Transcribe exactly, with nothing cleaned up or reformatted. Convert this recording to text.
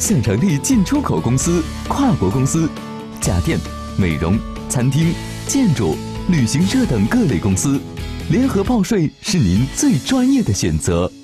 想成立进出口公司、跨国公司、家电、美容、餐厅、建筑、旅行社等各类公司，联合报税是您最专业的选择。